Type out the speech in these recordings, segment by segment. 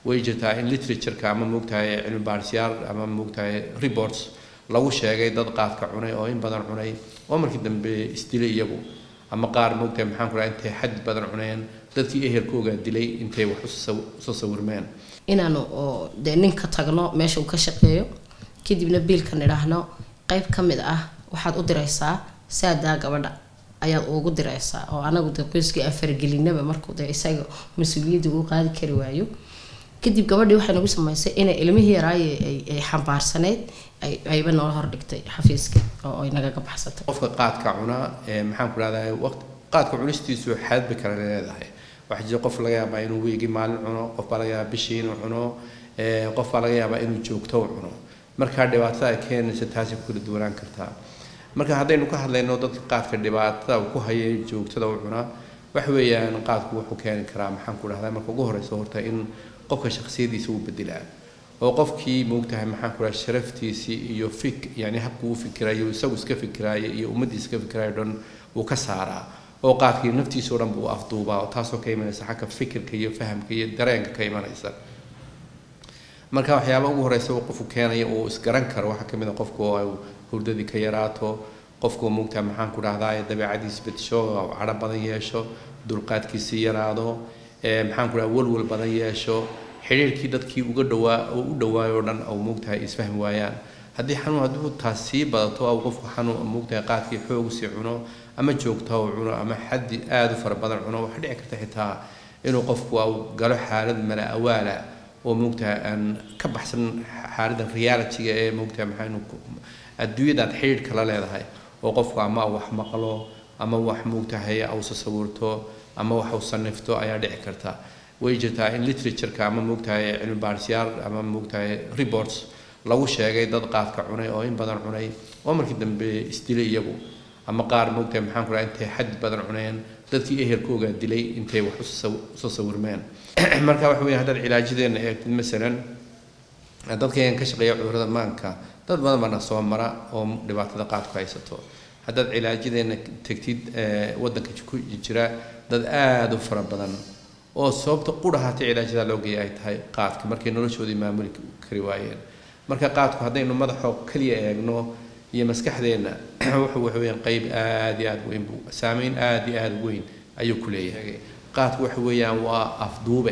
ويجتا إن literature كأما موجتها علم بارسيار أما موجتها reports لو شيء دad قاد كعناي أو إن بدن عناي ومر كده باستيلي يبو أما قار موجتها محن كلا أنت حد بدن عناين دad كي إهل كوجا دلي أنت وحس صور مان إن أنا دينين كتجنا ماشي وكشقيو كده بنبيل كان رهنا قيب كمدة waxaad u diraysaa saadaa gabadha ayaad ugu diraysaa oo anagu qoyskii afargelinaba markuu isaga mas'uuliyadda uu qaadi kari waayo kadib gabadhii waxay nagu samaysay in ilmihii yaraay ay xambaarsaneed ayba noo hor dhigtay xafiiska oo ay naga baxsatay qofka qaadka cuna maxaan ku raadahay waqti qaadka cunistiisu xad ba kala leedahay waxa jira qof laga yaabaa inuu weegi maalin cuno qof baa laga yaabaa bishii inuu cuno qof baa laga yaabaa inuu joogto cuno marka dhibaatada ay keenaysa taasi ku kala duwanaan kartaa marka haddaynu ka hadlayno dadka qaadka dhibaatada uu ku hayay joogtada uu cunaa wax weeyaan qaadku wuxuu keeni karaa maxaan ku dhahdaa marka ugu horeyso horta in qofka shakhsiyadiisa uu bedelaa oo qofkii moogtahay maxaan ku dhahaa sharaftiisii iyo yani habku uu fikirayo isagu iska fikirayo iyo ummaddiisa iska fikirayo dhan uu ka saaraa oo qaadkii naftiisa oo dhan buu afduubaa oo taasoo ka imanaysa xagga fikirka iyo fahamka iyo dareenka ka imanaysa marka waxyaabo ugu horeysa uu qofku keenayo uu isgaran karo waxa kamid ah qofku oo hurdadii ka yaraato qofku moogtaa maxaan ku dhahdaa dabeecadiisa bedesho oo cara badan yeesho dulqaadkiisa yaraado maxaan ku dhahaa walwal badan yeesho xiriirkii dadkii uga dhawaa oo u dhawaayo dhan oo moogtaa isfahmi waayaan haddii xanuun hadduu taas sii badato oo qofku xanuun moogtaa qaadkii xoog si cuno ama joogto oo cuno ama xaddi aad u fara badan cuno waxa dhici karta xitaa inuu qofku galo xaalad mala awaala oo moogtaa aan ka baxsan xaaladda reality-ga ee moogtaa maxaynu adduunyada xiriir kala leedahay oo qofku ama wax maqlo ama wax moogtahay aw sawirto ama wax uu sanifto ayaa dhici karta way jirtaa in literature ama moogtahay cilmi baarsiyaal ama moogtahay reports lagu sheegay dad qaadka cunay oo in badan cunay oo markii dambe isdilay iyagu ama qaar moogtahay maxaan ku raadin intay xad badan cuneen dadkii ehelkooga dilay intay wax soo sawirmeen marka wax weyn hadda cilaajadeena eegtid midalan dadkeen ka shaqeeya cudurrada maanka dad badan bana soo mara oo dhibaatada qaadku haysato haddaad cilaajadeena tagtid waddanka ku jira dad aad u fara badan oo sababta qudhahaata cilaajada loo geeyay ay tahay qaadka markay noloshoodii maamuli kari waayeen marka qaadku haddaynu madaxoo kaliya eegno iyo maskaxdeena wuxuu weeyaan qayb aad iyo aad weyn buu saameyn aad iyo aad weyn ayuu ku leeyahay qaadku waxa weeyaan waa afduube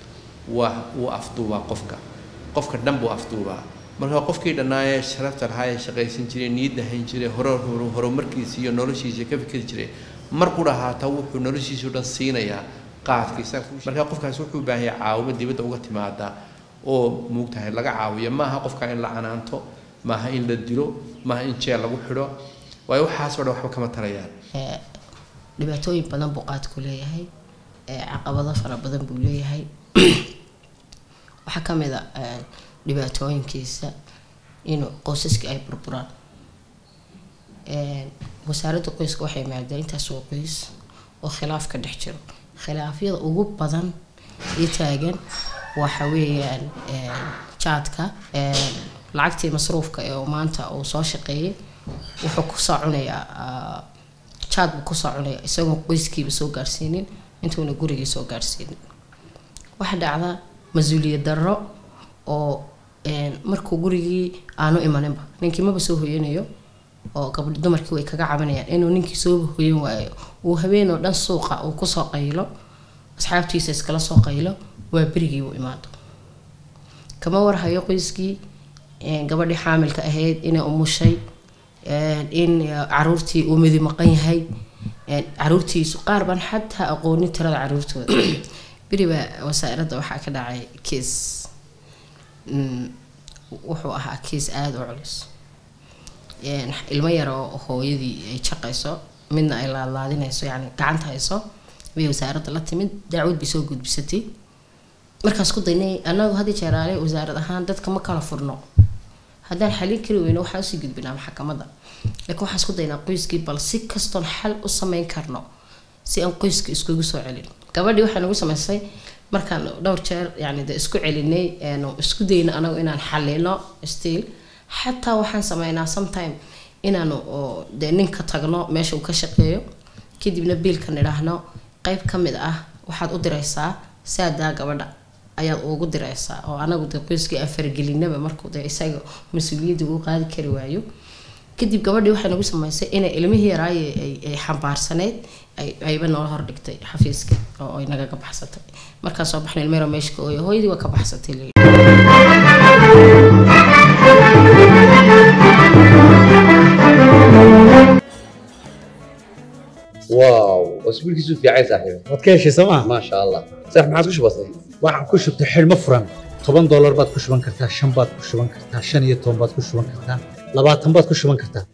waa afduubaa qofka dhan buu afduubaa marka qofkii dhanaaye sharafta lahaa shaqaysan jiray niyadda hayn jiray horumarkiisa iyo noloshiisa ka fikir jiray mar ku dhahaata wuxuu noloshiisa dhan siinayaa qaadkiisa marka qofkaas wuxuu baahan yahay caawimo dibadda uga timaada oo moogtahay laga caawiyo maaha qofka in la canaanto maaha in la dilo maaha in jeel lagu xidho waayo waxaas oo dhan waxba kama tarayaan dhibaatooyin badan buu qaadku leeyahay caqabado fara badan buu leeyahay waxa kamid ah dhibaatooyinkiisa inuu qoysaska ay burburaan wasaaradda qoyska waxay maadayn intaas oo qoys oo khilaaf ka dhex jiro khilaafyada ugu badan ee taagan waxa weeyaan jaadka lacagtii masruufka ee maanta uu soo shaqeeyay wuxuu ku soo cunayaa jaad buu ku soo cunayaa isagoo qoyskiiba soo gaarsiinin intuuna gurigii soo gaarsiinin waxa dhacda mas'uuliyad darro oo markuu gurigii aanu imaninba ninkii maba soo hoyanayo oo gabadh dumarkii way kaga cabanayaan inuu ninkii soo hoyan waayo uu habeen oo dhan suuqa uu ku soo qaylo asxaabtiisa iskala soo qaylo waa berigii uu imaado kama warhayo qoyskii gabadhii xaamilka ahayd inay umushay in caruurtii uu midi maqan yahay caruurtiisu qaar baan xataa aqoonin tirada caruurtooda beriba wasaaradda waxaa ka dhacay kiis wuxuu ahaa kiis aad u culus ilmo yar oo hooyadii ay shaqayso midna ay laadlaadinayso yani gacanta hayso way wasaaradda la timid dacwad bay soo gudbisatay markaas ku daynay anagu hadii jeeraale wasaarad ahaan dadka ma kala furno haddaan xalin kari weyno waxaa usii gudbinaa maxkamadda laakiin waxaan isku daynaa qoyskii bal si kastoon xal u samayn karno si aan qoyska iskugu soo celin gabadhii waxaa nagu samaysay markaan dhowr jeer yani de isku celinay isku dayna anagu inaan xalino still xataa waxaan sameynaa sometime inaanu de ninka tagno meesha uu ka shaqeeyo kadibna biilkan idhaahno qayb ka mid ah waxaad u diraysaa saadaa gabadha ayaad ugu diraysaa oo anagu de qoyskii aan faragelinaba markuu de isaga mas'uuliyadda uu qaadi kari waayo kadib gabadhii waxay nagu samaysay inay ilmihii yaraay ay xambaarsaneed ayba noo hor dhigtay xafiiska oo ay naga baxsatay markaas soo baxnay ilmeero meeshka oo hooyadii waa ka baxsatay واو اسبوع كيسو في عايز صاحبي waad ka heshay sooma ما شاء الله صح ما عادش بسيط waxaan ku shubtay xidhmo furan $10 baad ku shuban kartaa 5 baad ku shuban kartaa 15 baad ku shuban kartaa 20 baad ku shuban kartaa